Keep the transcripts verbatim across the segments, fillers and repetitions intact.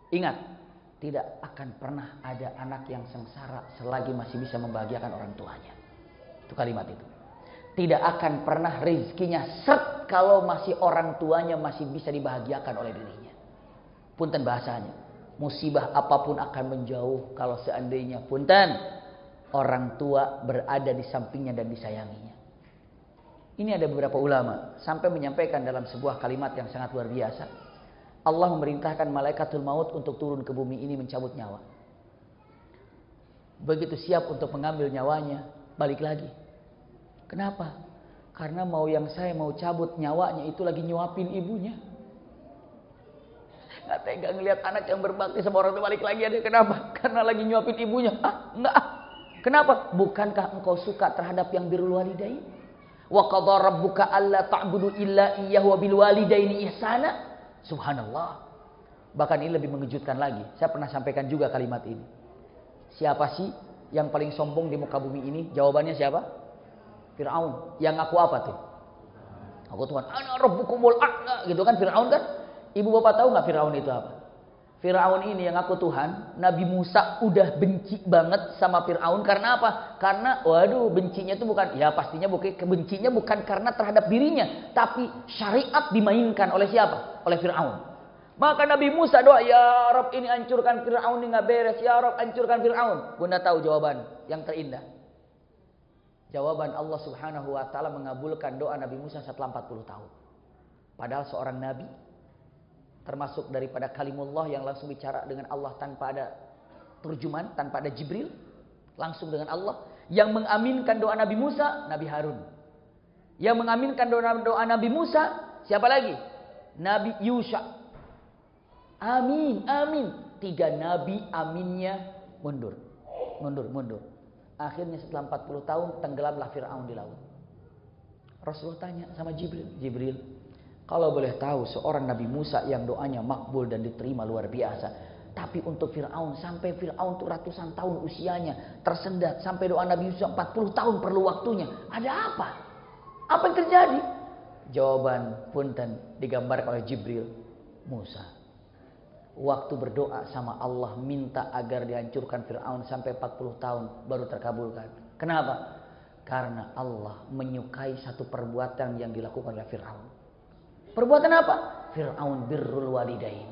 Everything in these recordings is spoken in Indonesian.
Ingat, tidak akan pernah ada anak yang sengsara selagi masih bisa membahagiakan orang tuanya. Itu kalimat itu. Tidak akan pernah rezekinya seret kalau masih orang tuanya masih bisa dibahagiakan oleh dirinya. Punten bahasanya. Musibah apapun akan menjauh kalau seandainya punten orang tua berada di sampingnya dan disayanginya. Ini ada beberapa ulama sampai menyampaikan dalam sebuah kalimat yang sangat luar biasa. Allah memerintahkan malaikatul maut untuk turun ke bumi ini mencabut nyawa. Begitu siap untuk mengambil nyawanya, balik lagi. Kenapa? Karena mau yang saya mau cabut nyawanya itu lagi nyuapin ibunya. Nggak tega ngelihat anak yang berbakti sama orang tua balik lagi ada. Kenapa? Karena lagi nyuapin ibunya. Ah, enggak. Kenapa? Bukankah engkau suka terhadap yang birrul walidain? Wa qadha rabbuka alla ta'budu illa iyyahu wa bil walidaini ihsana. Subhanallah. Bahkan ini lebih mengejutkan lagi. Saya pernah sampaikan juga kalimat ini. Siapa sih yang paling sombong di muka bumi ini? Jawabannya siapa? Fir'aun. Yang ngaku apa tuh? Aku Tuhan. Ana rabbukumul a'la. Gitu kan Fir'aun kan? Ibu bapak tahu nggak Fir'aun itu apa? Fir'aun ini yang ngaku Tuhan. Nabi Musa udah benci banget sama Fir'aun. Karena apa? Karena waduh bencinya itu bukan. Ya pastinya bukan. Bencinya bukan karena terhadap dirinya. Tapi syariat dimainkan oleh siapa? Oleh Fir'aun. Maka Nabi Musa doa. Ya Rabb ini hancurkan Fir'aun ini nggak beres. Ya Rabb hancurkan Fir'aun. Bunda tahu jawaban yang terindah. Jawaban Allah subhanahu wa ta'ala mengabulkan doa Nabi Musa setelah empat puluh tahun. Padahal seorang Nabi. Termasuk daripada kalimullah yang langsung bicara dengan Allah tanpa ada terjemahan, tanpa ada Jibril. Langsung dengan Allah. Yang mengaminkan doa Nabi Musa, Nabi Harun. Yang mengaminkan doa, doa Nabi Musa, siapa lagi? Nabi Yusha. Amin, amin. Tiga Nabi aminnya mundur. Mundur, mundur. Akhirnya setelah empat puluh tahun tenggelamlah Fir'aun di laut. Rasulullah tanya sama Jibril. Jibril, kalau boleh tahu seorang Nabi Musa yang doanya makbul dan diterima luar biasa. Tapi untuk Fir'aun, sampai Fir'aun itu ratusan tahun usianya tersendat. Sampai doa Nabi Musa empat puluh tahun perlu waktunya. Ada apa? Apa yang terjadi? Jawaban punten digambarkan oleh Jibril. Musa. Waktu berdoa sama Allah minta agar dihancurkan Fir'aun sampai empat puluh tahun baru terkabulkan. Kenapa? Karena Allah menyukai satu perbuatan yang dilakukan oleh Fir'aun. Perbuatan apa? Fir'aun birrul walidain.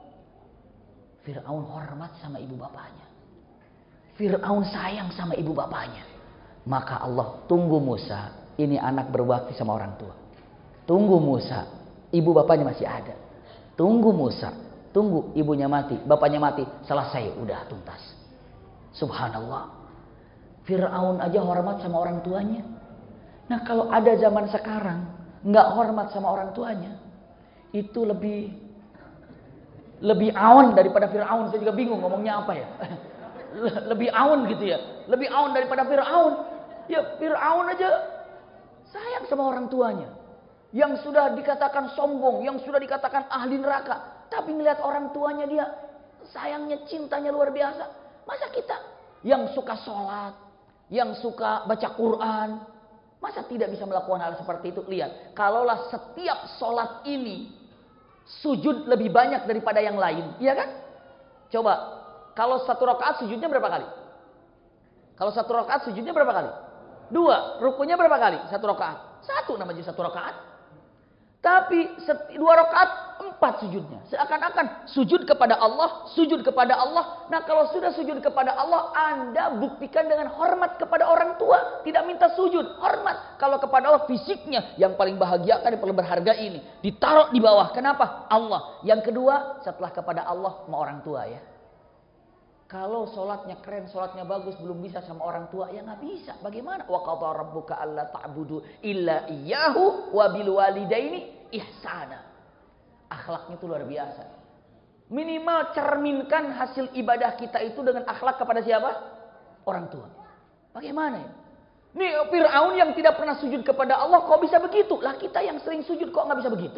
Fir'aun hormat sama ibu bapaknya. Fir'aun sayang sama ibu bapaknya. Maka Allah tunggu Musa. Ini anak berbakti sama orang tua. Tunggu Musa. Ibu bapaknya masih ada. Tunggu Musa. Tunggu ibunya mati. Bapaknya mati. Selesai. Udah tuntas. Subhanallah. Fir'aun aja hormat sama orang tuanya. Nah kalau ada zaman sekarang. Nggak hormat sama orang tuanya. Itu lebih lebih awan daripada Fir'aun. Saya juga bingung ngomongnya apa ya. Lebih awan gitu ya. Lebih awan daripada Fir'aun. Ya Fir'aun aja sayang sama orang tuanya. Yang sudah dikatakan sombong. Yang sudah dikatakan ahli neraka. Tapi ngelihat orang tuanya dia sayangnya, cintanya luar biasa. Masa kita yang suka sholat. Yang suka baca Quran. Masa tidak bisa melakukan hal seperti itu? Lihat, kalaulah setiap sholat ini sujud lebih banyak daripada yang lain, iya kan? Coba, kalau satu rakaat sujudnya berapa kali? Kalau satu rakaat sujudnya berapa kali? Dua. Rukunya berapa kali? Satu rakaat. Satu namanya satu rakaat. Tapi dua rakaat empat sujudnya. Seakan-akan sujud kepada Allah, sujud kepada Allah. Nah kalau sudah sujud kepada Allah, Anda buktikan dengan hormat kepada orang tua. Tidak minta sujud, hormat. Kalau kepada Allah fisiknya yang paling bahagia, yang paling berharga ini. Ditaruh di bawah. Kenapa? Allah. Yang kedua, setelah kepada Allah, sama orang tua ya. Kalau sholatnya keren, sholatnya bagus, belum bisa sama orang tua, ya nggak bisa. Bagaimana? Wa qadha rabbuka alla ta'budu illa iyyahu wa bil walidaini ihsana. Akhlaknya itu luar biasa. Minimal cerminkan hasil ibadah kita itu dengan akhlak kepada siapa? Orang tua. Bagaimana ya? Nih Fir'aun yang tidak pernah sujud kepada Allah, kok bisa begitu? Lah kita yang sering sujud kok nggak bisa begitu?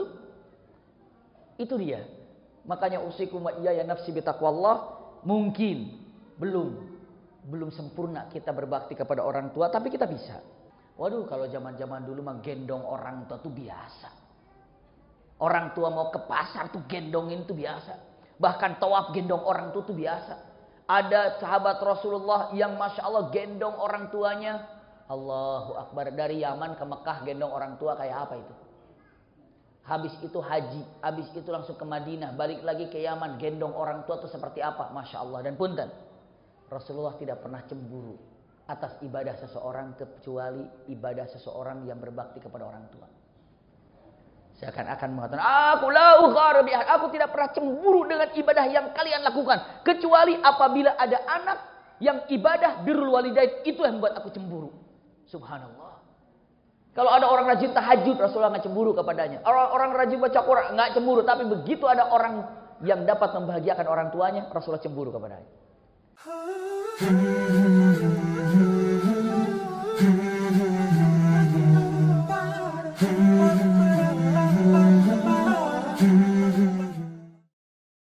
Itu dia. Makanya usikum wa iyaya nafsi bitaqwallah. Mungkin belum belum sempurna kita berbakti kepada orang tua, tapi kita bisa. Waduh, kalau zaman-zaman dulu mah gendong orang tua tuh biasa. Orang tua mau ke pasar tuh gendongin tuh biasa. Bahkan tawaf gendong orang tua itu biasa. Ada sahabat Rasulullah yang Masya Allah gendong orang tuanya. Allahu Akbar. Dari Yaman ke Mekah gendong orang tua kayak apa itu? Habis itu haji. Habis itu langsung ke Madinah. Balik lagi ke Yaman. Gendong orang tua itu seperti apa? Masya Allah. Dan punten. Rasulullah tidak pernah cemburu atas ibadah seseorang kecuali ibadah seseorang yang berbakti kepada orang tua. Saya akan akan mengatakan, aku la ughar bi ahad. Aku tidak pernah cemburu dengan ibadah yang kalian lakukan kecuali apabila ada anak yang ibadah birrul walidain, itu yang membuat aku cemburu. Subhanallah. Kalau ada orang rajin tahajud, Rasulullah nggak cemburu kepadanya. Orang-orang rajin baca Quran nggak cemburu, tapi begitu ada orang yang dapat membahagiakan orang tuanya, Rasulullah cemburu kepadanya.